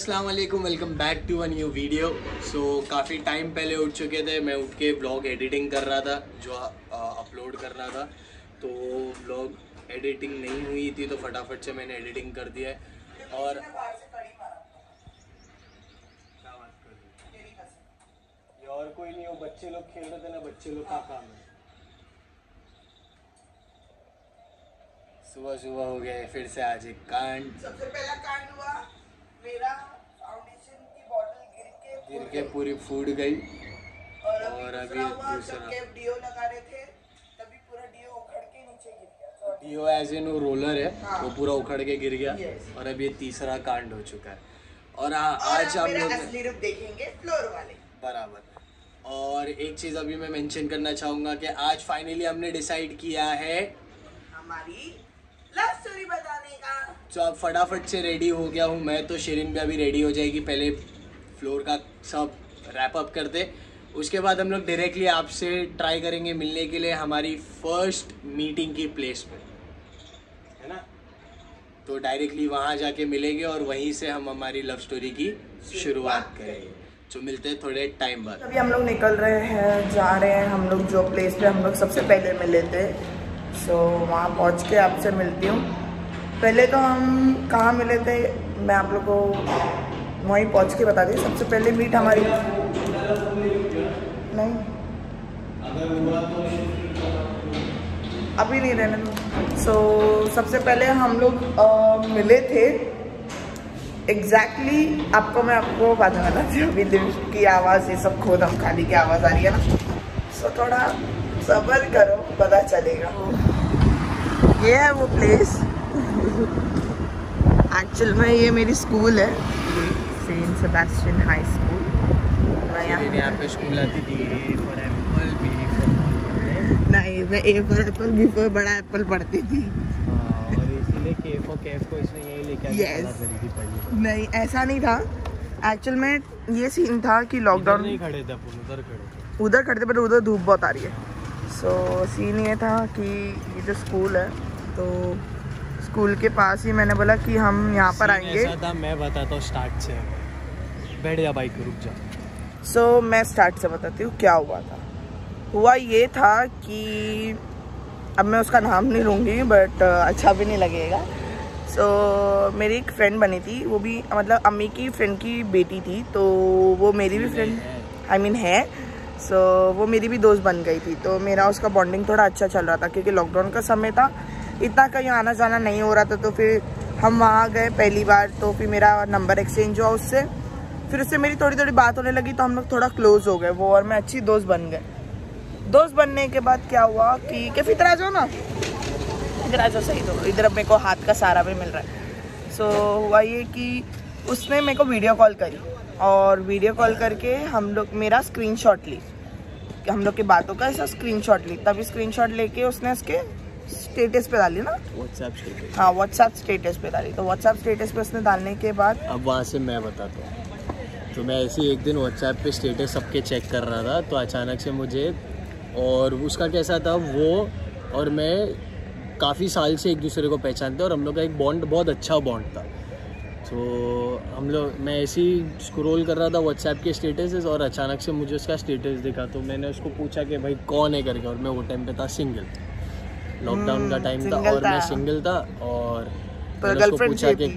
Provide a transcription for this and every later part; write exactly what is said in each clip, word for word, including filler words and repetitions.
अस्सलाम वालेकुम, welcome back to a new video. So काफ़ी टाइम पहले उठ चुके थे, मैं उठ के व्लॉग एडिटिंग कर रहा था जो अपलोड करना था। तो व्लॉग एडिटिंग नहीं हुई थी तो फटाफट से मैंने एडिटिंग कर दिया है। और क्या बात कर रही है, और कोई नहीं, वो बच्चे लोग खेल रहे थे ना, बच्चे लोग का काम है। सुबह सुबह हो गया फिर से आज एक कांड। सबसे पहला कांड हुआ मेरा फाउंडेशन की बोतल गिर के गिर के पूरी फूट गई। और अभी, और अभी दूसरा दूसरा जब कैप डीओ लगा रहे थे तभी पूरा डीओ उखड़ के नीचे गिर गया। डीओ एज इन वो रोलर है, हाँ। वो पूरा उखड़ के गिर गया। Yes। और अभी तीसरा कांड हो चुका है। और आ, और आज हम मेरा लोग असली रूप देखेंगे फ्लोर वाले। बराबर। और एक चीज़ अभी मैं मेंशन करना चाहूँगा कि आज फाइनली हमने डिसाइड किया है हमारी लव स्टोरी बताने का। तो अब फटाफट से रेडी हो गया हूँ मैं, तो शिरीन भी अभी रेडी हो जाएगी। पहले फ्लोर का सब रैप अप करते, उसके बाद हम लोग डायरेक्टली आपसे ट्राई करेंगे मिलने के लिए हमारी फर्स्ट मीटिंग की प्लेस पे, है ना। तो डायरेक्टली वहाँ जाके मिलेंगे और वहीं से हम हमारी लव स्टोरी की शुरुआत करेंगे। जो मिलते हैं थोड़े टाइम बाद। अभी हम लोग निकल रहे हैं, जा रहे हैं हम लोग जो प्लेस पे हम लोग सबसे पहले मिले थे। सो so, वहाँ पहुँच के आपसे मिलती हूँ। पहले तो हम कहाँ मिले थे मैं आप लोग को वहीं पहुँच के बता दी। सबसे पहले मीट हमारी नहीं अभी नहीं रहने। सो so, सबसे पहले हम लोग uh, मिले थे एग्जैक्टली exactly, आपको मैं आपको बात बताती हूँ। अभी दिल की आवाज़ ये सब खोदम खाली की आवाज़ आ रही है ना, सो so, थोड़ा सब्र करो पता चलेगा। ये है वो प्लेस। एक्चुअल में ये मेरी स्कूल है, सेंट सेबेस्टियन हाई स्कूल। मैं यहाँ पे स्कूल आती थी। A for apple, B for नहीं, मैं A for apple B for बड़ा एप्पल पढ़ती थी। और इसीलिए के फॉर कैफ को इसने यही लेके yes। नहीं ऐसा नहीं था। एक्चुअल में ये सीन था कि लॉकडाउन नहीं खड़े थे अपन, उधर खड़े थे उधर खड़े थे पर उधर धूप बहुत आ रही है। सो so, सीन ये था कि ये जो स्कूल है तो स्कूल के पास ही मैंने बोला कि हम यहाँ पर आएंगे। ऐसा था, मैं बताता हूँ स्टार्ट से। बैठ जा बाइक रुक जा। सो so, मैं स्टार्ट से बताती हूँ क्या हुआ था। हुआ ये था कि अब मैं उसका नाम नहीं लूँगी बट अच्छा भी नहीं लगेगा। सो so, मेरी एक फ्रेंड बनी थी, वो भी मतलब अम्मी की फ्रेंड की बेटी थी, तो वो मेरी भी फ्रेंड आई मीन है। सो so, वो मेरी भी दोस्त बन गई थी। तो मेरा उसका बॉन्डिंग थोड़ा अच्छा चल रहा था क्योंकि लॉकडाउन का समय था, इतना कहीं आना जाना नहीं हो रहा था। तो फिर हम वहाँ गए पहली बार, तो फिर मेरा नंबर एक्सचेंज हुआ उससे। फिर उससे मेरी थोड़ी थोड़ी बात होने लगी, तो हम लोग थोड़ा क्लोज हो गए, वो और मैं अच्छी दोस्त बन गए। दोस्त बनने के बाद क्या हुआ कि क्या फिर आ जाओ ना, इधर आ जाओ, सही दो इधर, अब मेरे को हाथ का सहारा भी मिल रहा है। सो so, हुआ ये कि उसने मेरे को वीडियो कॉल करी और वीडियो कॉल करके हम लोग मेरा स्क्रीनशॉट ली, हम लोग की बातों का ऐसा स्क्रीनशॉट ली। तभी स्क्रीनशॉट लेके उसने उसके स्टेटस पे डाली ना, व्हाट्सएप स्टेटस। हाँ व्हाट्सएप स्टेटस पे डाली। तो व्हाट्सएप स्टेटस पे उसने डालने के बाद अब वहाँ से मैं बताता हूँ। तो मैं ऐसे ही एक दिन व्हाट्सएप पे स्टेटस सबके चेक कर रहा था, तो अचानक से मुझे, और उसका कैसा था, वो और मैं काफ़ी साल से एक दूसरे को पहचानते और हम लोग का एक बॉन्ड बहुत अच्छा बॉन्ड था। तो हम लोग मैं ऐसे ही स्क्रॉल कर रहा था व्हाट्सएप के स्टेटसेस और अचानक से मुझे उसका स्टेटस दिखा। तो मैंने उसको पूछा कि भाई कौन है करके, और मैं वो टाइम पे था सिंगल, लॉकडाउन का टाइम था और मैं सिंगल था। और तो मैंने उसको पूछा कि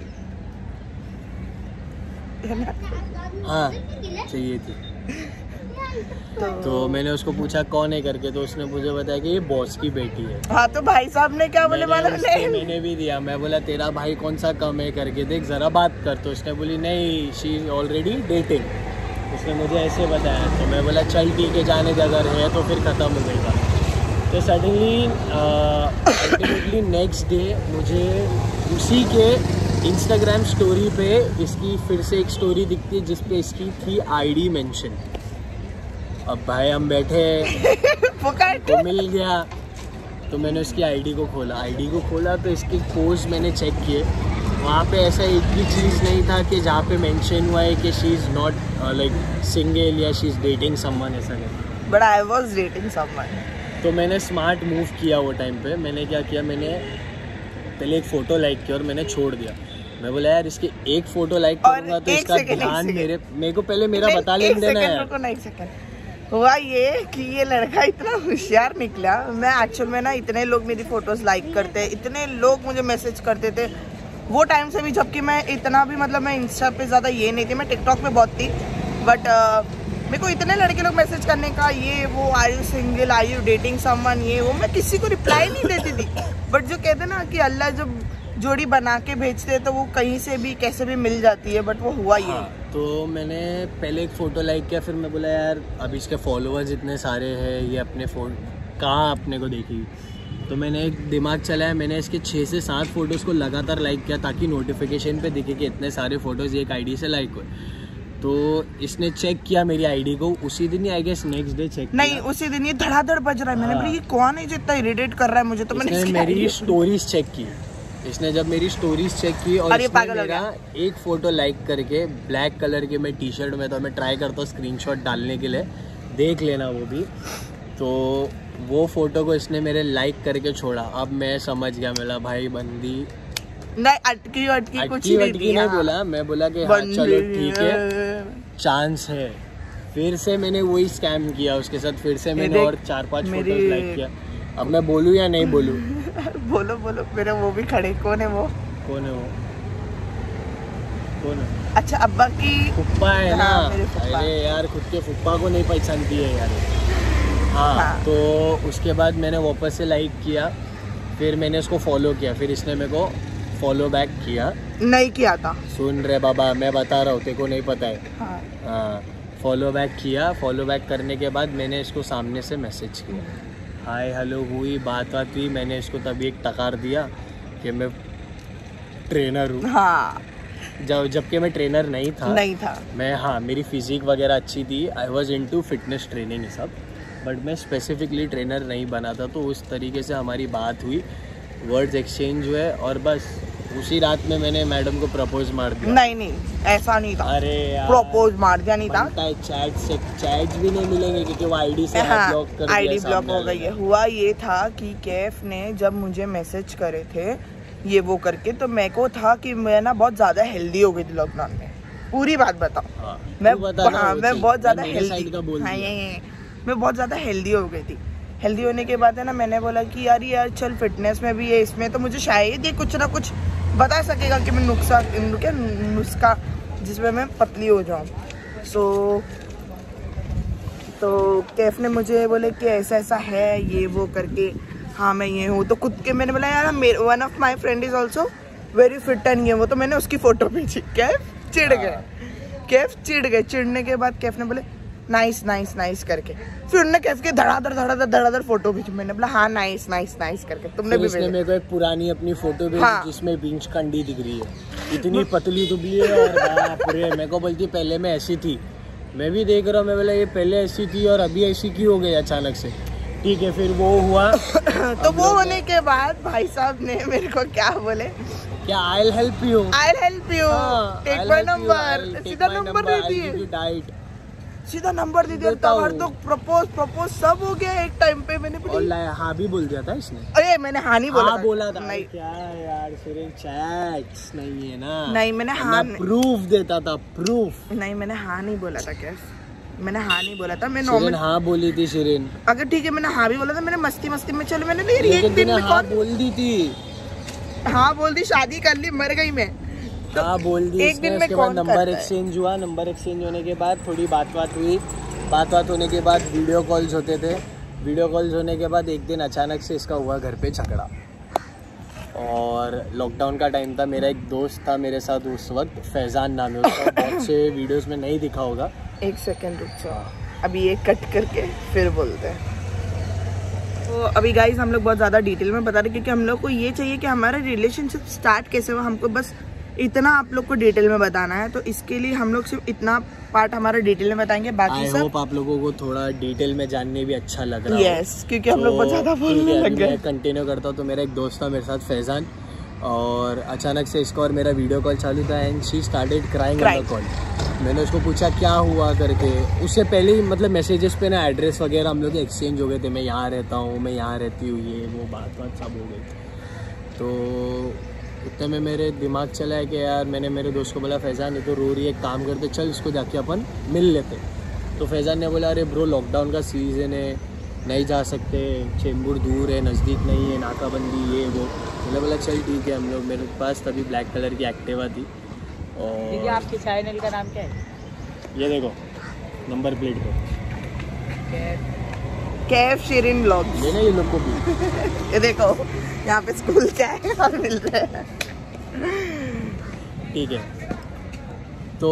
हाँ चाहिए थी। तो, तो मैंने उसको पूछा कौन है करके, तो उसने मुझे बताया कि ये बॉस की बेटी है। हाँ तो भाई साहब ने क्या बोले मालूम नहीं, मैंने भी दिया। मैं बोला तेरा भाई कौन सा कम है करके देख जरा बात कर। तो उसने बोली नहीं, शी इज ऑलरेडी डेटिंग। उसने मुझे ऐसे बताया। तो मैं बोला चल ठीक है, जाने दे, अगर है तो फिर ख़त्म हो गई था। तो सडनली अल्टीमेटली नेक्स्ट डे मुझे उसी के इंस्टाग्राम स्टोरी पे इसकी फिर से एक स्टोरी दिखती है जिसपे इसकी थी आईडी मेंशन। अब भाई हम बैठे तो मिल गया, तो मैंने उसकी आईडी को खोला आईडी को खोला तो इसके पोस्ट मैंने चेक किए। वहाँ पे ऐसा एक भी चीज़ नहीं था कि जहाँ पे मेंशन हुआ है कि she is not like single या शी इज़ डेटिंग समवन, ऐसा नहीं। But I was dating someone. तो मैंने स्मार्ट मूव किया वो टाइम पे। मैंने क्या किया, मैंने पहले एक फ़ोटो लाइक किया और मैंने छोड़ दिया। मैं बोला यार इसकी एक फोटो लाइक करूंगा तो इसका ध्यान मेरे मेरे को पहले मेरा बता लेने देना है। हुआ ये कि ये लड़का इतना होशियार निकला। मैं एक्चुअल में ना इतने लोग मेरी फोटोज लाइक करते, इतने लोग मुझे मैसेज करते थे वो टाइम से भी, जबकि मैं इतना भी मतलब मैं इंस्टा पे ज़्यादा ये नहीं थी, मैं टिकटॉक पे बहुत थी, बट मेरे को इतने लड़के लोग मैसेज करने का ये वो, are you single, are you dating someone, ये वो, मैं किसी को रिप्लाई नहीं देती थी। बट जो कहते ना कि अल्लाह जब जोड़ी बना के भेजते हैं तो वो कहीं से भी कैसे भी मिल जाती है, बट वो हुआ ही हाँ, तो मैंने पहले एक फ़ोटो लाइक किया, फिर मैं बोला यार अब इसके फॉलोअर्स इतने सारे हैं, ये अपने फ़ोन कहाँ अपने को देखी, तो मैंने एक दिमाग चलाया, मैंने इसके छः से सात फ़ोटोज़ को लगातार लाइक किया ताकि नोटिफिकेशन पे दिखे कि इतने सारे फ़ोटोज़ एक आईडी से लाइक हुए। तो इसने चेक किया मेरी आईडी को, उसी दिन ही I guess next day check नहीं किया। उसी दिन ये धड़ाधड़ बज रहा है। मैंने बोला ये कौन है जो इतना इरिटेट कर रहा है मुझे, तो मैंने मेरी स्टोरीज चेक की। इसने जब मेरी स्टोरीज चेक की और इसने मेरा एक फ़ोटो लाइक करके, ब्लैक कलर के मैं टी शर्ट में, तो मैं ट्राई करता हूँ स्क्रीनशॉट डालने के लिए, देख लेना वो भी, तो वो फ़ोटो को इसने मेरे लाइक करके छोड़ा। अब मैं समझ गया, मेरा भाई बंदी नहीं अटकी अटकी कुछ नहीं, नहीं, नहीं बोला, मैं बोला कि हाँ चलो ठीक है चांस है। फिर से मैंने वही स्कैम किया उसके साथ, फिर से मैंने और चार पांच फोटोज लाइक किया। अब मैं बोलूँ या नहीं बोलूँ? बोलो बोलो, मेरे वो भी खड़े, कौन है वो? कौन है वो? कौन है? अच्छा अब्बा की फुप्पा है ना। अरे यार खुद के फुप्पा को नहीं पहचानती है यार। हाँ, हाँ तो उसके बाद मैंने वापस से लाइक किया, फिर मैंने उसको फॉलो किया, फिर इसने मेरे को फॉलो बैक किया। नहीं किया था। सुन रहे बाबा, मैं बता रहा हूँ, तेरे को नहीं पता है। हाँ, हाँ फॉलो बैक किया। फॉलो बैक करने के बाद मैंने इसको सामने से मैसेज किया, हाय हेलो हुई, बात बात हुई। मैंने इसको तभी एक टकार दिया कि मैं ट्रेनर हूँ। हाँ जब जबकि मैं ट्रेनर नहीं था नहीं था मैं। हाँ मेरी फिजिक वगैरह अच्छी थी, I was into fitness training ये सब, बट मैं स्पेसिफिकली ट्रेनर नहीं बना था। तो उस तरीके से हमारी बात हुई, वर्ड्स एक्सचेंज हुए और बस उसी रात में मैंने मैडम को प्रपोज मार दिया। नहीं नहीं ऐसा नहीं था। अरे यार प्रपोज मार दिया नहीं था। चैट से चैट्स भी नहीं मिलेंगे क्योंकि वो आईडी से हाँ, ब्लॉक कर आईडी ब्लॉक हो गई है। हुआ ये था कि कैफ ने जब मुझे मैसेज करे थे ये वो करके, तो मेरे को था कि मैं ना बहुत ज्यादा हेल्दी हो गई थी लॉकडाउन में। पूरी बात बताऊं, हाँ, मैं हाँ, मैं बहुत ज्यादा हेल्दी हाँ, मैं बहुत ज्यादा हेल्दी हो गई थी। हेल्दी होने के बाद है ना, मैंने बोला कि यार यार चल फिटनेस में भी है, इसमें तो मुझे शायद ये कुछ ना कुछ बता सकेगा कि मैं नुस्खा क्या नुस्खा जिसमें मैं पतली हो जाऊं। सो तो कैफ ने मुझे बोले कि ऐसा ऐसा है ये वो करके, हाँ मैं ये हूँ। तो खुद के मैंने बोला यार मेरे one of my friend is also very fit and ये वो, तो मैंने उसकी फोटो भेजी। कैफ चिढ़ गए, कैफ चिढ़ गए। चिढ़ने के बाद कैफ ने बोले नाइस नाइस नाइस करके, फिर उन्होंने कैफ के धड़ाधड़ धड़ाधड़ धड़ाधड़ फोटो भेजी। मैंने बोला हाँ नाइस नाइस नाइस करके। तुमने भी भेजा? मेरे को एक पुरानी अपनी फोटो भेजी, हाँ। जिसमें बीच कंडी दिख रही है, इतनी पतली दुबली है और बाप रे। मेरे को बोलती पहले मैं ऐसी थी, मैं भी देख रहा हूँ। मैं बोला ये पहले ऐसी थी और अभी ऐसी क्यों हो गई अचानक से? ठीक है फिर वो हुआ। तो वो होने के बाद भाई साहब ने मेरे को क्या बोले, क्या I help you, I help you, take my number, सीधा नंबर दे दिए, डाइट सीधा नंबर दे दिया। तब तो प्रपोज प्रपोज सब हो गया एक टाइम पे। मैंने बोला हाँ भी बोल दिया था इसने। अरे मैंने हाँ नहीं बोला, हाँ बोला था। नहीं क्या यार सुरेन, चैट्स नहीं है ना। नहीं मैंने हाँ प्रूफ देता था, प्रूफ। नहीं मैंने हाँ नहीं बोला था। क्या मैंने हाँ नहीं बोला था, मैं नॉर्मल हाँ बोली थी शिरीन। अगर ठीक है मैंने हाँ भी बोला था, मैंने मस्ती मस्ती में चलो मैंने एक दिन में हाँ बोल दी थी, हाँ बोल दी, शादी कर ली, मर गई मैं। तो हाँ बोल दी एक दिन में। उसके बाद नंबर एक्सचेंज हुआ, नंबर एक्सचेंज होने के बाद थोड़ी बात बात हुई, बात बात होने के बाद वीडियो कॉल्स होते थे। वीडियो कॉल्स होने के बाद एक दिन अचानक से इसका हुआ घर पे झगड़ा। और लॉकडाउन का टाइम था, मेरा एक दोस्त था मेरे साथ उस वक्त, फैजान नाम है उसका, बहुत से वीडियोस में नहीं दिखा होगा। एक सेकंड रुक जाओ, अभी ये कट करके फिर बोलते हैं। तो अभी गाइस हम लोग बहुत ज़्यादा डिटेल में बता रहे क्योंकि हम लोग को ये चाहिए कि हमारा रिलेशनशिप स्टार्ट कैसे हुआ, हमको बस इतना आप लोग को डिटेल में बताना है। तो इसके लिए हम लोग सिर्फ इतना पार्ट हमारा डिटेल में बताएंगे, बाकी सब आई होप आप लोगों को थोड़ा डिटेल में जानने भी अच्छा लग रहा है। यस क्योंकि हम लोग बहुत ज़्यादा बोलने लग गए। कंटिन्यू करता हूँ। तो मेरा एक दोस्त था मेरे साथ फैजान, और अचानक से इसका और मेरा वीडियो कॉल चालू था and she started crying on the call. मैंने उसको पूछा क्या हुआ करके। उससे पहले ही मतलब मैसेजेस पे ना एड्रेस वगैरह हम लोग एक्सचेंज हो गए थे, मैं यहाँ रहता हूँ, मैं यहाँ रहती हूँ, ये वो बात बात सब हो गई। तो उतने में मेरे दिमाग चला है कि यार मैंने मेरे दोस्त को बोला फैज़ान ये तो रो रही है, एक काम करते चल इसको जाके अपन मिल लेते। तो फैज़ान ने बोला अरे ब्रो लॉकडाउन का सीज़न है, नहीं जा सकते, चेंबूर दूर है, नज़दीक नहीं है, नाकाबंदी ये वो। मैंने बोला चल ठीक है। हम लोग, मेरे पास तभी ब्लैक कलर की एक्टिवा थी। और आपके चैनल का नाम क्या है? ये देखो नंबर प्लेट पे कैफ शिरीन व्लॉग्स, ये ना ये लोग को भी ये देखो यहाँ पे स्कूल क्या है और मिल रहे हैं। ठीक है। तो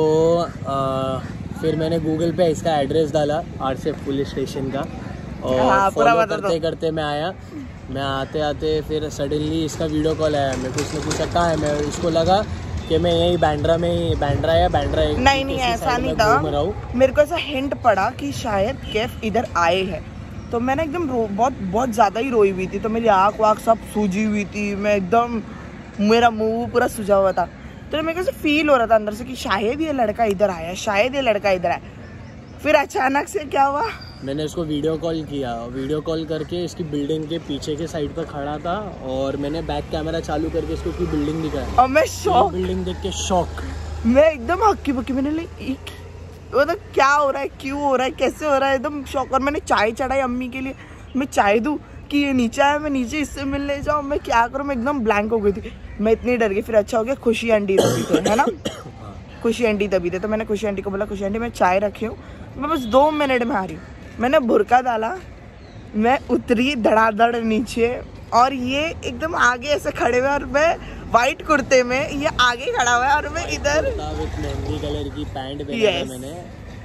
आ, फिर मैंने गूगल पे इसका एड्रेस डाला आरसीएफ पुलिस स्टेशन का, और हाँ, पूरा फॉलो बता दो। करते करते मैं आया। मैं आते आते फिर सडनली इसका वीडियो कॉल आया। मेरे को उसने पूछा कहाँ है, मैं इसको लगा कि मैं यही बैंड्रा में ही, बैंड्रा या बैंड्रा एक नहीं नहीं किसी ऐसा साइड नहीं में घूम रहा था, हूँ। मेरे को ऐसा हिंट पड़ा कि शायद कैफ इधर आए हैं, तो मैंने एकदम रो, बहुत बहुत ज़्यादा ही रोई हुई थी, तो मेरी आँख वाँख सब सूजी हुई थी, मैं एकदम, मेरा मुंह पूरा सूजा हुआ था। तो मेरे को ऐसा फील हो रहा था अंदर से कि शायद ये लड़का इधर आया, शायद ये लड़का इधर आया। फिर अचानक से क्या हुआ, मैंने उसको वीडियो कॉल किया। वीडियो कॉल करके इसकी बिल्डिंग के पीछे के साइड पर खड़ा था, और मैंने बैक कैमरा चालू करके इसको की बिल्डिंग दिखाया। और मैं शॉक, बिल्डिंग देख के शॉक, मैं एकदम हक्की बक्की, मैंने ली मतलब क्या हो रहा है, क्यों हो रहा है, कैसे हो रहा है, एकदम शॉक। और मैंने चाय चढ़ाई अम्मी के लिए, मैं चाय दूँ कि ये नीचे आया, मैं नीचे इससे मिलने जाऊँ, मैं क्या करूँ, मैं एकदम ब्लैंक हो गई थी, मैं इतनी डर गई। फिर अच्छा हो गया खुशी आंटी तभी थे, है ना, खुशी आंटी तभी थे। तो मैंने खुशी आंटी को बोला खुशी आंटी मैं चाय रखी हूँ, मैं बस दो मिनट में आ रही हूँ। मैंने बुरका डाला, मैं उतरी धड़ाधड़ नीचे, और ये एकदम आगे ऐसे खड़े हुए, और मैं वाइट कुर्ते में, ये आगे खड़ा हुआ है और मैं इधर मेहंदी कलर की पैंट पहना Yes. था मैंने,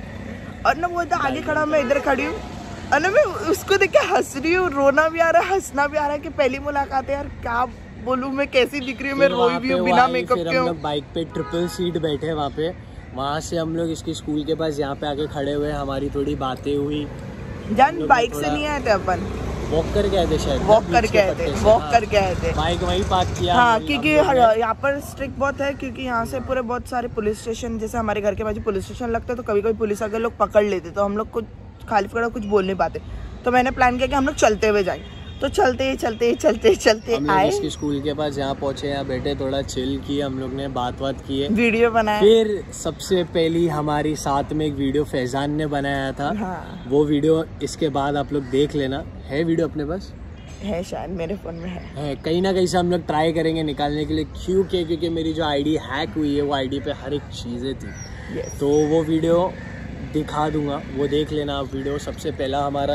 और ना वो इधर आगे खड़ा, मैं इधर खड़ी हूँ, और ना मैं उसको देख के हंस रही हूँ, रोना भी आ रहा है, हंसना भी आ रहा है कि पहली मुलाकात है यार, क्या बोलूँ मैं, कैसी दिख रही हूँ, मैं फिर रोई वहाँ भी पे हूँ वो बिना आई, मेकअप फिर के हम हूँ। लोग बाइक पे ट्रिपल सीट बैठे वहाँ पे, वहाँ से हम लोग इसकी स्कूल के पास यहाँ पे आके खड़े हुए, हमारी थोड़ी बातें हुई। जान बाइक से नहीं आए थे अपन, वॉक करके आए थे शायद, वॉक बीच करके के आए थे, पट्टे से, वॉक हाँ। करके आए थे। बाइक वहीं पार्क किया। हाँ हम क्योंकि लोग ने। यहाँ पर स्ट्रिक्ट बहुत है, क्योंकि यहाँ से पूरे बहुत सारे पुलिस स्टेशन, जैसे हमारे घर के बाजू पुलिस स्टेशन लगता है, तो कभी कभी पुलिस अगर लोग पकड़ लेते तो हम लोग कुछ खाली फड़ा कुछ बोल नहीं पाते। तो मैंने प्लान किया कि हम लोग चलते हुए जाएं, तो चलते चलते चलते चलते हम लोग आए, इसकी स्कूल के पास यहाँ पहुँचे, यहाँ बैठे, थोड़ा चिल किए हम लोग ने, बात बात किए, वीडियो बनाए। फिर सबसे पहली हमारी साथ में एक वीडियो फैजान ने बनाया था। हाँ वो वीडियो इसके बाद आप लोग देख लेना, है वीडियो अपने पास है, शायद मेरे फोन में है, है, कहीं ना कहीं से हम लोग ट्राई करेंगे निकालने के लिए। क्यों के क्योंकि मेरी जो आईडी हैक हुई है वो आईडी पे हर एक चीज़ें थी। Yes. तो वो वीडियो दिखा दूंगा, वो देख लेना आप वीडियो। सबसे पहला हमारा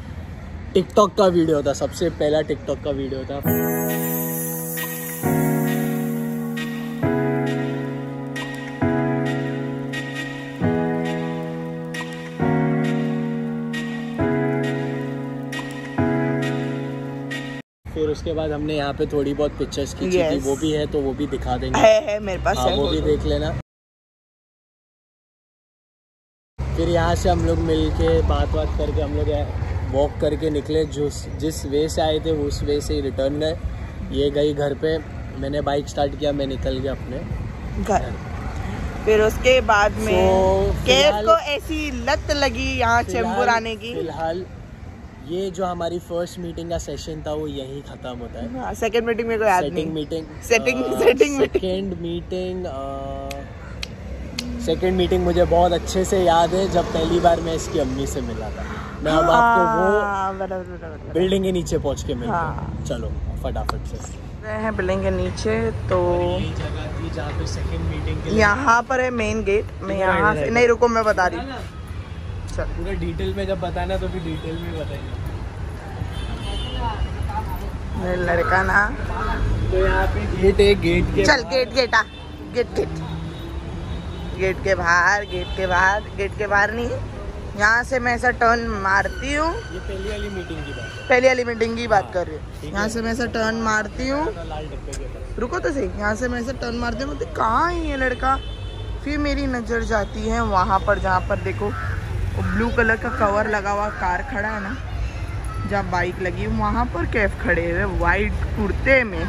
टिकटॉक का वीडियो था, सबसे पहला टिकटॉक का वीडियो था। फिर उसके बाद हमने यहाँ पे थोड़ी बहुत पिक्चर्स खींची Yes. थी, वो भी है तो वो भी दिखा देंगे। है है मेरे पास हाँ है, वो भी देख लेना। फिर यहाँ से हम लोग मिल के बात बात करके हम लोग वॉक करके निकले, जो जिस वे से आए थे उस वे से ही रिटर्न गए। ये गई घर पे, मैंने बाइक स्टार्ट किया, मैं निकल गया अपने घर। फिर उसके बाद में So, कैफ फिलहाल- को ऐसी लत लगी यहाँ चेंबूर आने की। फिलहाल ये जो हमारी फर्स्ट मीटिंग का सेशन था वो यहीं खत्म होता है। हाँ, सेकंड मीटिंग मेरे को याद सेटिंग नहीं। Meeting Setting- setting meeting। Second meeting second meeting मुझे बहुत अच्छे से याद है, जब पहली बार मैं इसकी अम्मी से मिला था। मैं अब आपको वो हाँ, बराबर बराबर बराबर। बिल्डिंग के नीचे पहुंच के मिलता हूं। हाँ। चलो फटाफट से। गए हैं बिल्डिंग के नीचे, तो यही जगह थी जहाँ पे सेकंड मीटिंग के लिए यहाँ पर है मेन गेट। मैं यहाँ से नहीं, रुको मैं बता रही हूँ। चल पूरा डिटेल में जब बताना तो फिर डिटेल में बताएंगे। मेरा लड़का ना, तो यहाँ पे गेट है, गेट के चल बाहर- गेट गेट आ, गेट गेट गेट के बाहर, गेट के बाहर, गेट के बाहर नहीं, यहाँ से मैं ऐसा टर्न मारती हूँ। ये पहली वाली मीटिंग की बात है, पहली वाली मीटिंग की बात कर रही हूँ। ठीक यहाँ है। से मैं ऐसा टर्न मारती हूँ, लाल डब्बे के पास। रुको तो सही, यहाँ से मैं ऐसे टर्न मारती हूँ, मतलब कहाँ है ये लड़का। फिर मेरी नज़र जाती है वहाँ पर, जहाँ पर देखो वो ब्लू कलर का कवर लगा हुआ कार खड़ा है ना, जहाँ बाइक लगी, वहाँ पर कैफ खड़े हुए वाइट कुर्ते में।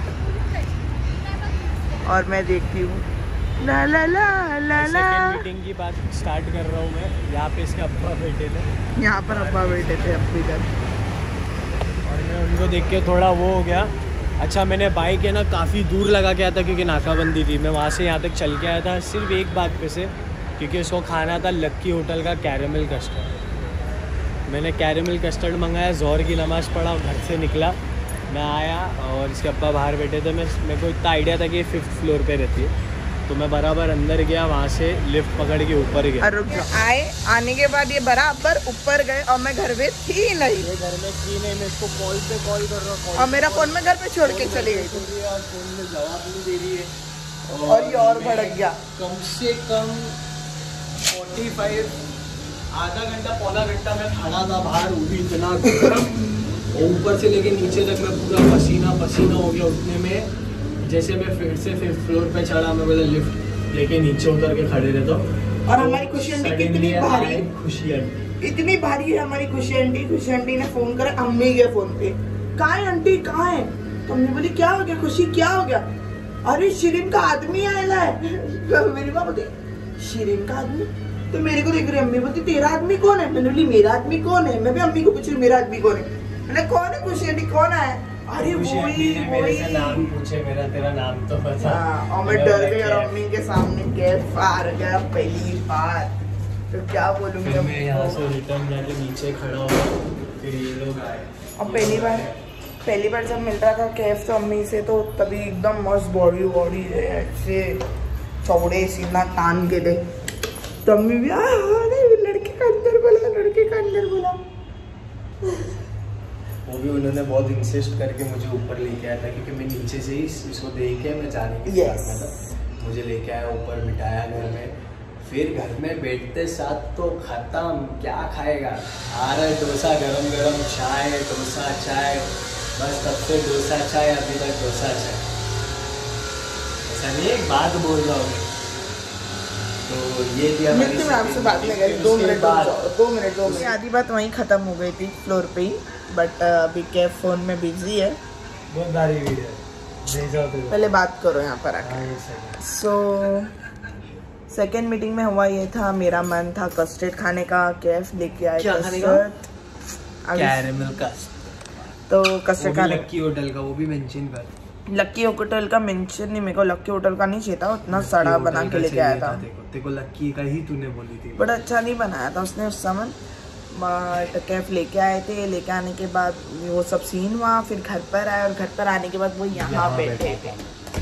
और मैं देखती हूँ ला ला ला ला ला, सेकंड मीटिंग की बात स्टार्ट कर रहा हूँ मैं। यहाँ पे इसके अब्बा बैठे थे, यहाँ पर अब्बा बैठे थे अपनी घर। और मैं उनको देख के थोड़ा वो हो गया अच्छा मैंने बाइक है ना काफ़ी दूर लगा के आया था क्योंकि नाकाबंदी थी। मैं वहाँ से यहाँ तक चल के आया था सिर्फ एक बात पे से, क्योंकि उसको खाना था लक्की होटल का कैरेमल कस्टर्ड। मैंने कैरेमल कस्टर्ड मंगाया, ज़ोहर की नमाज़ पढ़ा, घर से निकला, मैं आया और इसके अब्बा बाहर बैठे थे। मैं मेरे को इतना आइडिया था कि ये फिफ्थ फ्लोर पे रहती है, तो मैं बराबर अंदर गया, वहाँ से लिफ्ट पकड़ के ऊपर गया। आए आने के बाद ये बराबर ऊपर गए और मैं घर में थी नहीं। ये घर में थी नहीं, मैं इसको कॉल पे कॉल कर रहा हूँ और मेरा फोन में घर पे छोड़ के चली गई थी और फोन में जवाब नहीं दे रही है और ये और भड़क गया। कम से कम पैंतालीस आधा घंटा पौना घंटा मैं खड़ा था बाहर, वो भी इतना गर्म, ऊपर से लेके नीचे तक मैं पूरा पसीना पसीना हो गया उठने में। जैसे मैं फिर से फिफ्थ फ्लोर पे चढ़ा, मैं बोला लिफ्ट लेके नीचे उतर के खड़े रहता हूँ। और हमारी खुशी आंटी कितनी भारी, खुशी आंटी इतनी भारी है हमारी खुशी आंटी। खुशी आंटी ने फोन करा अम्मी के फोन पे, कहाँ है आंटी कहाँ है? तो अम्मी बोली क्या हो गया खुशी, क्या हो गया? अरे शिरीन का आदमी आया है। मेरी माँ बोलती शिरीन का आदमी, तो मेरे को देख रही अम्मी बोलती तेरा आदमी कौन है? मैंने बोली मेरा आदमी कौन है? मैं भी अम्मी को पूछ रही मेरा आदमी कौन है? मैंने कौन है खुशी आंटी, कौन है? अरे वही वही नाम पूछे, मेरा तेरा नाम तो पता। और मैं डर गई और अम्मी के सामने कैफ आ गया पहली बार, तो क्या बोलूंगी। फिर मैं यहाँ से रिटर्न जाके नीचे खड़ा हुआ, फिर ये लोग आए और पहली बार पहली बार जब मिल रहा था कैफ तो अम्मी से, तो तभी एकदम मस्त बॉडी बॉडी ऐसे चौड़े सीना तान के थे, तो अम्मी भी आ लड़के का अंदर बोला, लड़के का अंदर बोला। वो भी उन्होंने बहुत इंसिस्ट करके मुझे ऊपर लेके आया था, क्योंकि मैं नीचे से ही इसको देख के मैं जाने की yes. था। मुझे लेके आया ऊपर, बिठाया घर में, फिर घर में बैठते साथ तो खत्म, क्या खाएगा? आ रहा है डोसा, गरम गरम चाय, डोसा चाय, बस तब से डोसा चाय, अभी तक डोसा चाय। ऐसा नहीं एक बात बोल रहा हूँ। तो ये थी हमारी मैं आपसे बात नहीं करी, दो मिनट दो मिनट दो मिनट आधी बात वहीं खत्म हो गई थी फ्लोर पे ही, बट अभी कैफ फोन में बिजी है। बहुत सारी वीडियो, पहले बात करो यहाँ पर आके। सो सेकेंड मीटिंग में हुआ ये था, मेरा मन था कस्टर्ड खाने का, कैफ लेके आए कस्टर्ड, कैरेमल कस्टर्ड, तो कस्टर्ड खाने लक्की होटल का, वो भी मेंशन कर। लक्की होटल का मेंशन नहीं, मेरे को लक्की होटल का नहीं चाहिए था, उतना सड़ा बना के लेके आया था। देखो देखो लक्की का ही तूने बोली थी, बड़ा अच्छा नहीं बनाया था उसने उस समय। बट कैफ लेके आए थे, लेके आने के बाद वो सब सीन हुआ, फिर घर पर आए और घर पर आने के बाद वो यहाँ बैठे थे,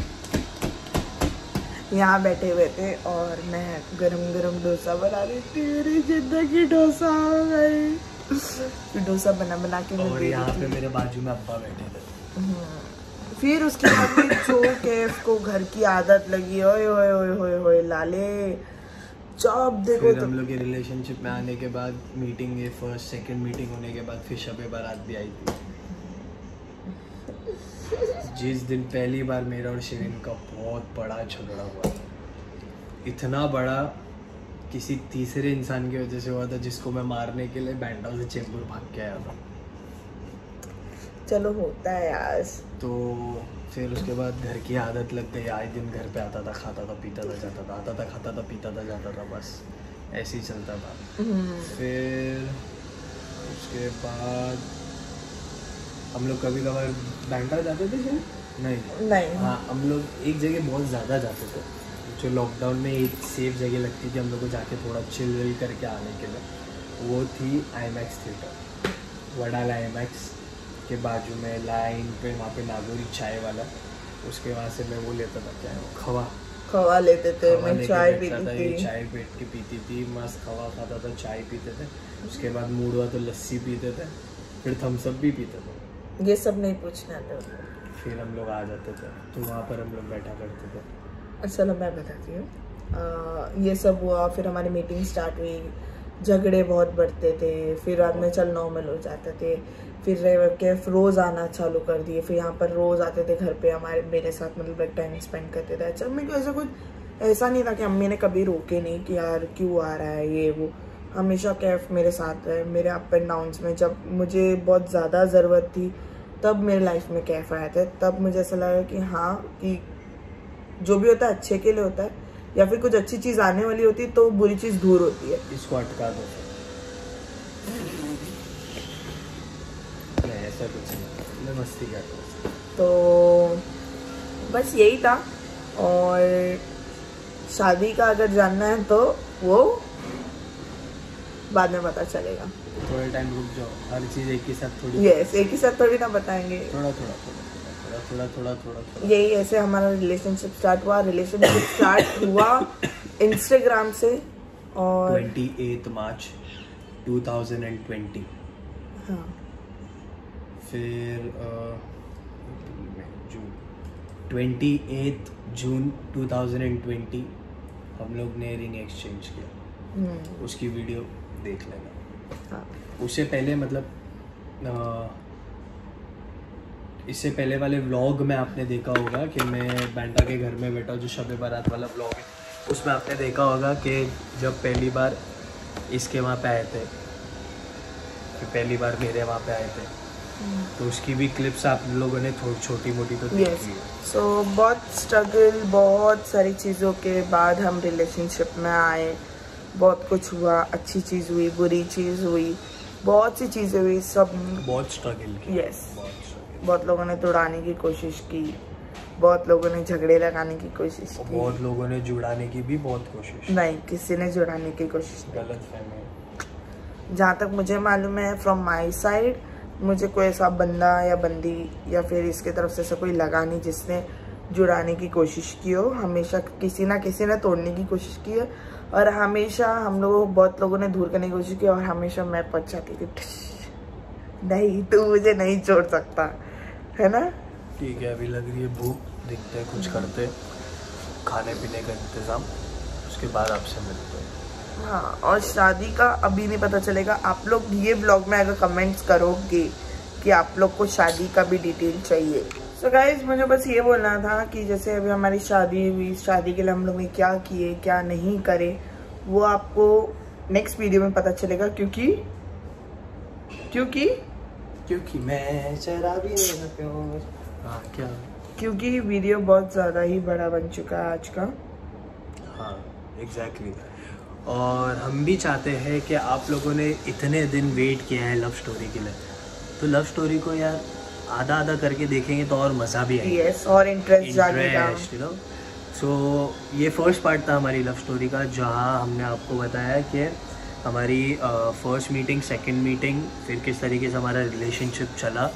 यहाँ बैठे हुए थे और मैं गरम गरम डोसा बना रही थी। मेरी जिंदगी डोसा हो गई। डोसा बना बना के और यहाँ पे मेरे बाजू में अब्बा बैठे थे। फिर उसके बाद जो कैफ को घर की आदत लगी, ओए ओए ओए ओए ओए लाले, जब देखो फिर हम लोग के रिलेशनशिप में आने के बाद मीटिंग, ये फर्स्ट सेकंड मीटिंग होने के बाद फिर शबे बारात भी आई थी, जिस दिन पहली बार मेरा और शिरीन का बहुत बड़ा झगड़ा हुआ। इतना बड़ा किसी तीसरे इंसान की वजह से हुआ था, जिसको मैं मारने के लिए बैंडा से चेंबूर भाग के आया था। चलो होता है यार। तो फिर उसके बाद घर की आदत लग गई, आए दिन घर पे आता था, खाता था, पीता था, जाता था, आता था, खाता था, पीता था, जाता था, बस ऐसे ही चलता था। फिर उसके बाद हम लोग कभी कभार बैंडा जाते थे फिर नहीं नहीं हाँ हम लोग एक जगह बहुत ज़्यादा जाते थे, जो लॉकडाउन में एक सेफ जगह लगती थी हम लोग को जाके थोड़ा चिल विल करके आने के लिए, वो थी IMAX theatre, Wadala IMAX के बाजू में लाइन पे, वहाँ पे नागौरी चाय वाला, उसके वहाँ से मैं वो लेता था, क्या है वो, खवा खवा लेते थे, मैं चाय पीती थी, चाय बैठ के पीती थी, मस्त खवा खाता था, चाय पीते थे, उसके बाद मूड हुआ तो लस्सी पीते थे, फिर थम्स अप भी पीते थे। ये सब नहीं पूछना था। फिर हम लोग आ जाते थे, तो वहाँ पर हम लोग बैठा करते थे। चलो मैं बताती हूँ। ये सब हुआ, फिर हमारी मीटिंग स्टार्ट हुई, झगड़े बहुत बढ़ते थे, फिर रात में चल नॉर्मल हो जाते थे, फिर कैफ रोज़ आना चालू कर दिए, फिर यहाँ पर रोज़ आते थे घर पे हमारे, मेरे साथ मतलब एक टाइम स्पेंड करते थे। अच्छा अम्मी को ऐसा कुछ ऐसा नहीं था कि अम्मी ने कभी रोके नहीं कि यार क्यों आ रहा है ये वो, हमेशा कैफ मेरे साथ है, मेरे अप एंड डाउन्स में। जब मुझे बहुत ज़्यादा ज़रूरत थी तब मेरे लाइफ में कैफ आए थे, तब मुझे ऐसा लगा कि हाँ कि जो भी होता है अच्छे के लिए होता है, या फिर कुछ अच्छी चीज़ आने वाली होती है तो बुरी चीज़ दूर होती है। इसको अटका दो, ऐसा कुछ नहीं, मैं मस्ती करता हूँ। तो बस यही था। और शादी का अगर जानना है तो वो बाद में पता चलेगा। थोड़ा टाइम रुक जाओ, हर चीज़ एक ही साथ थोड़ी यस एक ही साथ थोड़ी ना बताएंगे, थोड़ा थोड़ा थोड़ा थोड़ा थोड़ा थोड़ा थोड़ा। यही ऐसे हमारा रिलेशनशिप स्टार्ट हुआ। रिलेशनशिप स्टार्ट हुआ इंस्टाग्राम से और अट्ठाईस मार्च टू थाउजेंड ट्वेंटी। हाँ फिर जून अट्ठाईस जून टू थाउजेंड ट्वेंटी हम लोग ने रिंग एक्सचेंज किया। उसकी वीडियो देख लेना। हाँ। उससे पहले मतलब आ, इससे पहले वाले व्लॉग में आपने देखा होगा कि मैं बैंटा के घर में बैठा, जो शब बारात वाला व्लॉग है, उसमें आपने देखा होगा कि जब पहली बार इसके वहाँ पे आए थे, कि पहली बार मेरे वहाँ पे आए थे, तो उसकी भी क्लिप्स आप लोगों ने थोड़ी छोटी मोटी तो देखी है। सो so, बहुत स्ट्रगल, बहुत सारी चीज़ों के बाद हम रिलेशनशिप में आए। बहुत कुछ हुआ, अच्छी चीज़ हुई, बुरी चीज़ हुई, बहुत सी चीज़ें हुई, सब बहुत स्ट्रगल की। यस बहुत लोगों ने तोड़ाने की कोशिश की, बहुत लोगों ने झगड़े लगाने की कोशिश की, बहुत लोगों ने जुड़ाने की भी बहुत कोशिश। नहीं किसी ने जुड़ाने की कोशिश नहीं। गलत फहमी। जहाँ तक मुझे मालूम है फ्रॉम माई साइड, मुझे कोई ऐसा बंदा या बंदी या फिर इसके तरफ से ऐसा कोई लगा नहीं जिसने जुड़ाने की कोशिश की हो। हमेशा किसी ना किसी ने तोड़ने की कोशिश की है और हमेशा हम लोग बहुत लोगों ने दूर करने की कोशिश की और हमेशा मैं पहुंच जाती थी, नहीं तू मुझे नहीं छोड़ सकता, है ना। ठीक है, अभी लग रही है भूख, दिखते हैं कुछ करते खाने पीने का इंतज़ाम, उसके बाद आपसे मिलते हैं। हाँ और शादी का अभी नहीं पता चलेगा। आप लोग ये ब्लॉग में अगर कमेंट्स करोगे कि आप लोग को शादी का भी डिटेल चाहिए। सो so गाइज मुझे बस ये बोलना था कि जैसे अभी हमारी शादी हुई, शादी के लिए हम लोग ने क्या किए क्या नहीं करे वो आपको नेक्स्ट वीडियो में पता चलेगा, क्योंकि क्योंकि क्योंकि मैं शराबी हूं। हाँ क्या, क्योंकि वीडियो बहुत ज़्यादा ही बड़ा बन चुका है आज का। हाँ एग्जैक्टली exactly। और हम भी चाहते हैं कि आप लोगों ने इतने दिन वेट किया है लव स्टोरी के लिए, तो लव स्टोरी को यार आधा आधा करके देखेंगे तो और मज़ा भी आएगा। यस और इंटरेस्ट जागेगा। यू नो सो ये फर्स्ट पार्ट था हमारी लव स्टोरी का, जहाँ हमने आपको बताया कि हमारी फर्स्ट मीटिंग, सेकंड मीटिंग, फिर किस तरीके से हमारा रिलेशनशिप चला,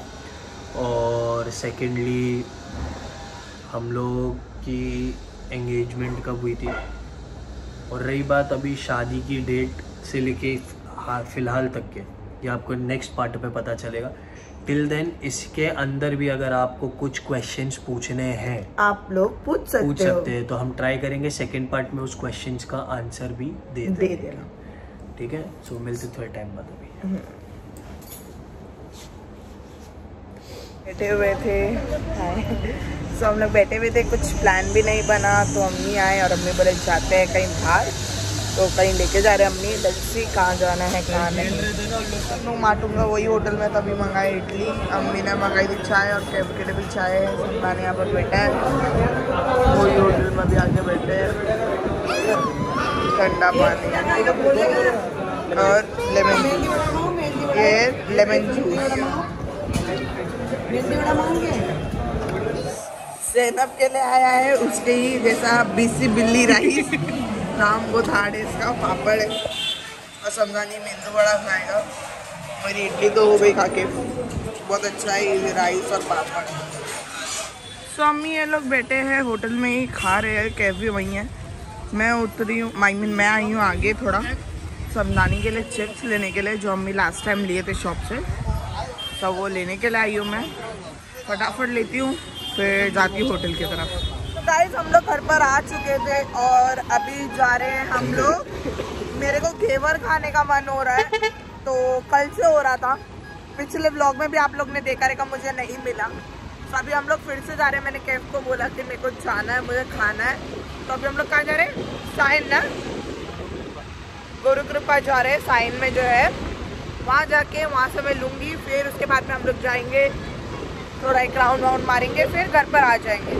और सेकेंडली हम लोग की एंगेजमेंट कब हुई थी, और रही बात अभी शादी की डेट से लेके हाँ फ़िलहाल तक के, ये आपको नेक्स्ट पार्ट पे पता चलेगा। टिल देन इसके अंदर भी अगर आपको कुछ क्वेश्चंस पूछने हैं आप लोग पूछ सकते पूछ सकते हैं, तो हम ट्राई करेंगे सेकंड पार्ट में उस क्वेश्चंस का आंसर भी दे दे देना। ठीक है, सो मिलते थोड़े टाइम बाद। अभी बैठे हुए थे, सो हम लोग बैठे हुए थे, कुछ प्लान भी नहीं बना, तो अम्मी आए और अम्मी बोले जाते हैं कहीं बाहर, तो कहीं लेके जा रहे हैं अम्मी। दलसी कहाँ जाना है कहाँ नहीं, मैं माटूंगा वही होटल में। तभी मंगाई इडली, अम्मी ने मंगाई थी चाय और कैब के लिए भी चाय है। सुल्तान यहाँ पर बैठा है, वही होटल में भी आके बैठे हैं, ठंडा पानी और लेमन जूस, ये लेमन जूस सेनप के लिए आया है, उसके ही जैसा बीसी बिल्ली राइस नाम वो थाड़ है इसका, पापड़ है और समझानी मेंदू बड़ा खाएगा। मेरी इडली तो हो गई खा के, बहुत अच्छा है राइस और पापड़। सो अम्मी ये लोग बैठे हैं होटल में ही खा रहे हैं, कैफे वहीं है। मैं उतरी हूँ, आई मीन मैं आई हूँ आगे थोड़ा समझानी के लिए, चिप्स लेने के लिए जो अम्मी लास्ट टाइम लिए थे शॉप से, सब वो लेने के लिए आई हूँ। मैं फटाफट लेती हूँ फिर जाती हूँ होटल की तरफ। तो गाइस हम लोग घर पर आ चुके थे और अभी जा रहे हैं हम लोग। मेरे को घेवर खाने का मन हो रहा है, तो कल से हो रहा था, पिछले ब्लॉग में भी आप लोग ने देखा रहेगा, मुझे नहीं मिला। तो अभी हम लोग फिर से जा रहे हैं। मैंने कैफ को बोला कि मेरे को जाना है, मुझे खाना है, तो अभी हम लोग कहाँ जा रहे हैं? साइन ना, गुरु कृपा जा रहे हैं साइन में जो है, वहाँ जाके वहाँ से मैं लूँगी। फिर उसके बाद में हम लोग जाएंगे, थोड़ा एक राउंड वाउंड मारेंगे, फिर घर पर आ जाएंगे।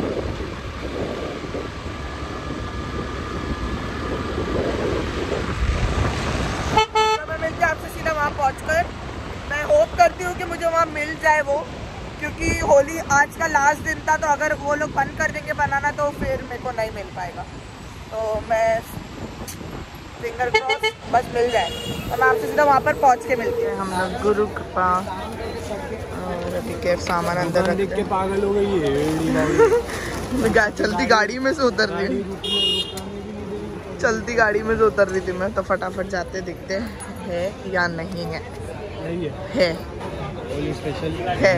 तो मैं मिलती हूँ आपसे सीधा वहाँ पहुँचकर। मैं होप करती हूँ कि मुझे वहाँ मिल जाए वो, क्योंकि होली आज का लास्ट दिन था, तो अगर वो लोग बंद कर देंगे बनाना तो फिर मेरे को नहीं मिल पाएगा। तो मैं फिंगर क्रॉस बस मिल जाए, तो मैं आपसे सीधा वहाँ पर पहुँच के मिलती हूँ। हम लोग गुरु कृपा और अभी के सामान अंदर रख के पागल हो गई है। चलती गाड़ी में से उतर रही चलती गाड़ी में से उतर रही थी मैं, तो फटाफट जाते दिखते है या नहीं है। नहीं है, है। स्पेशल है।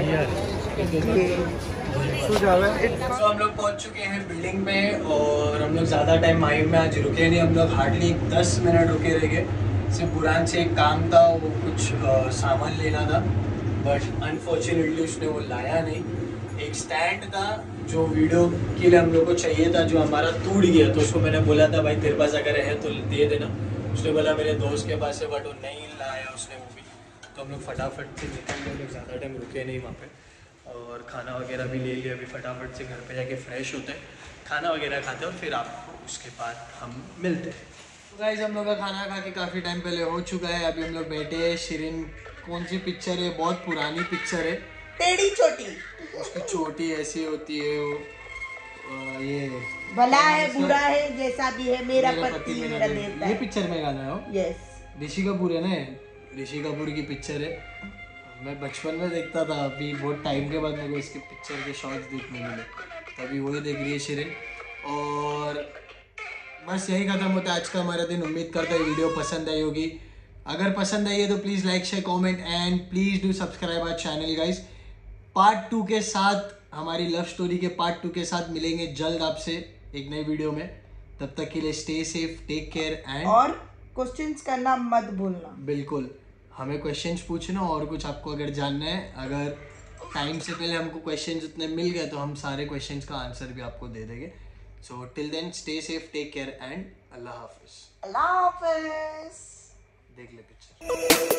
तो हम लोग पहुंच चुके हैं बिल्डिंग में और हम लोग ज़्यादा टाइम माइम में आज रुके नहीं। हम लोग हार्डली दस मिनट रुके रह गए। सिर्फ बुरान से एक काम था, वो कुछ आ, सामान लेना था, बट अनफॉर्चुनेटली उसने वो लाया नहीं। एक स्टैंड था जो वीडियो के लिए हम लोग को चाहिए था, जो हमारा टूट गया। तो उसको मैंने बोला था भाई तेरे पास अगर है तो दे देना। उसने बोला मेरे दोस्त के पास है, बट वो नहीं लाया उसने वो भी। तो हम लोग फटाफट से निकल गए, हम लोग ज़्यादा टाइम रुके नहीं वहाँ पे, और खाना वगैरह भी ले लिया। अभी फटाफट से घर पे जाके फ्रेश होते हैं, खाना वगैरह खाते हैं और फिर आपको उसके बाद हम मिलते हैं। तो गाइस हम लोग का खाना खा के काफ़ी टाइम पहले हो चुका है। अभी हम लोग बैठे हैं। शिरीन कौन सी पिक्चर है, बहुत पुरानी पिक्चर है, टेढ़ी छोटी, उसकी चोटी ऐसी होती है वो, आ, ये भला है बुरा है जैसा भी है मेरा, मेरा पति मेरा देवता। ये पिक्चर में गाना है वो, यस ऋषि कपूर है ना, ऋषि कपूर की पिक्चर है। मैं बचपन में देखता था, अभी बहुत टाइम के बाद मेरे को इसके पिक्चर के शॉर्ट्स देखने मिले, तभी वही देख रही है शिरीन। और बस यही खत्म होता है आज का हमारा दिन। उम्मीद करता है वीडियो पसंद आई होगी। अगर पसंद आई है तो please like share comment and please do subscribe our channel guys. Part two के साथ, हमारी लव स्टोरी के पार्ट टू के साथ मिलेंगे जल्द आपसे एक नई वीडियो में। तब तक के लिए stay safe, take care and और क्वेश्चंस करना मत भूलना। बिल्कुल, हमें क्वेश्चंस पूछना और कुछ आपको अगर जानना है। अगर टाइम से पहले हमको क्वेश्चंस उतने मिल गए तो हम सारे क्वेश्चंस का आंसर भी आपको दे देंगे। So till then stay safe, take care and अल्लाह हाफिज। अल्लाह हाफिज। देख ले पिक्चर।